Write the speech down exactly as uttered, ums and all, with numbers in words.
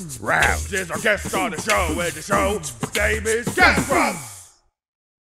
Round. This is our guest on the show, and the show name is Guest Grumps.